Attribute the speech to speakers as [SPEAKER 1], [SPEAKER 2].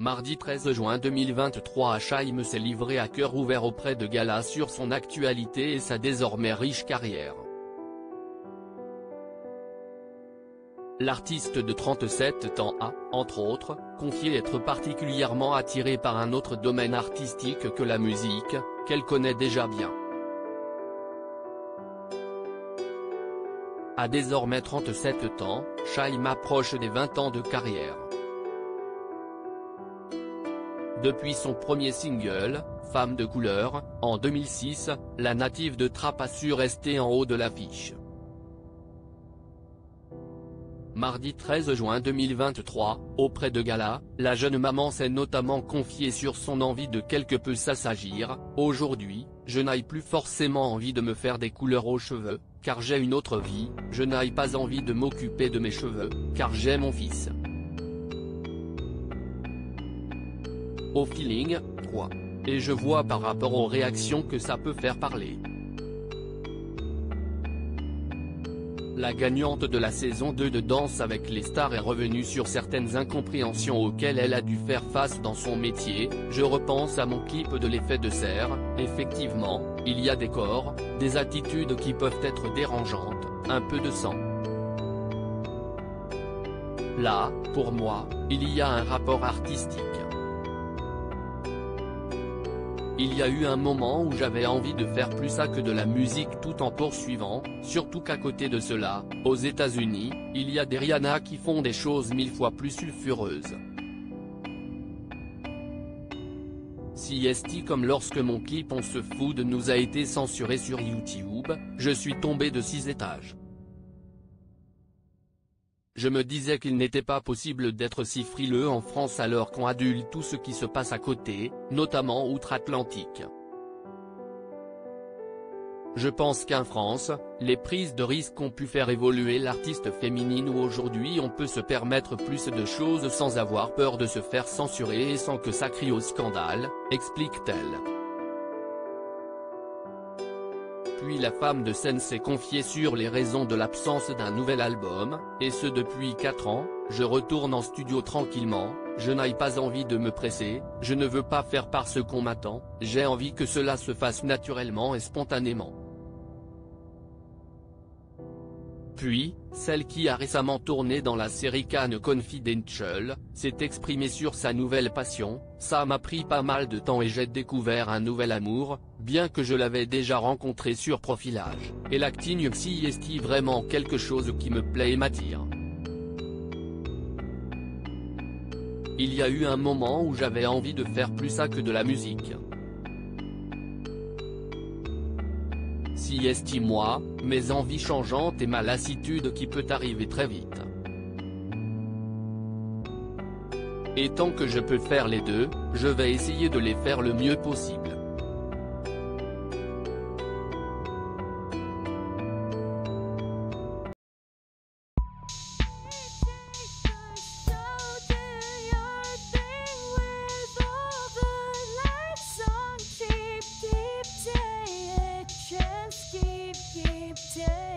[SPEAKER 1] Mardi 13 juin 2023, Chaim s'est livré à cœur ouvert auprès de Gala sur son actualité et sa désormais riche carrière. L'artiste de 37 ans a, entre autres, confié être particulièrement attiré par un autre domaine artistique que la musique, qu'elle connaît déjà bien. À désormais 37 ans, Chaim approche des 20 ans de carrière. Depuis son premier single, Femme de couleur, en 2006, la native de Trappes a su rester en haut de l'affiche. Mardi 13 juin 2023, auprès de Gala, la jeune maman s'est notamment confiée sur son envie de quelque peu s'assagir. « Aujourd'hui, je n'ai plus forcément envie de me faire des couleurs aux cheveux, car j'ai une autre vie, je n'ai pas envie de m'occuper de mes cheveux, car j'ai mon fils. Au feeling, quoi. Et je vois par rapport aux réactions que ça peut faire parler. » La gagnante de la saison 2 de Danse avec les stars est revenue sur certaines incompréhensions auxquelles elle a dû faire face dans son métier. « Je repense à mon clip de l'effet de serre, effectivement, il y a des corps, des attitudes qui peuvent être dérangeantes, un peu de sang. Là, pour moi, il y a un rapport artistique. Il y a eu un moment où j'avais envie de faire plus ça que de la musique tout en poursuivant, surtout qu'à côté de cela, aux États-Unis, il y a des Rihanna qui font des choses 1000 fois plus sulfureuses. Si est comme lorsque mon clip On se fout de nous a été censuré sur YouTube, je suis tombé de 6 étages. Je me disais qu'il n'était pas possible d'être si frileux en France alors qu'on adule tout ce qui se passe à côté, notamment outre-Atlantique. Je pense qu'en France, les prises de risques ont pu faire évoluer l'artiste féminine où aujourd'hui on peut se permettre plus de choses sans avoir peur de se faire censurer et sans que ça crie au scandale, explique-t-elle. Puis la femme de scène s'est confiée sur les raisons de l'absence d'un nouvel album, et ce depuis 4 ans, « Je retourne en studio tranquillement, je n'ai pas envie de me presser, je ne veux pas faire parce qu'on m'attend, j'ai envie que cela se fasse naturellement et spontanément. » Puis, celle qui a récemment tourné dans la série Cannes Confidential, s'est exprimée sur sa nouvelle passion. « Ça m'a pris pas mal de temps et j'ai découvert un nouvel amour, bien que je l'avais déjà rencontré sur Profilage, et l'acting si est vraiment quelque chose qui me plaît et m'attire. Il y a eu un moment où j'avais envie de faire plus ça que de la musique. Si moi, mes envies changeantes et ma lassitude qui peut arriver très vite. Et tant que je peux faire les deux, je vais essayer de les faire le mieux possible.
[SPEAKER 2] Keep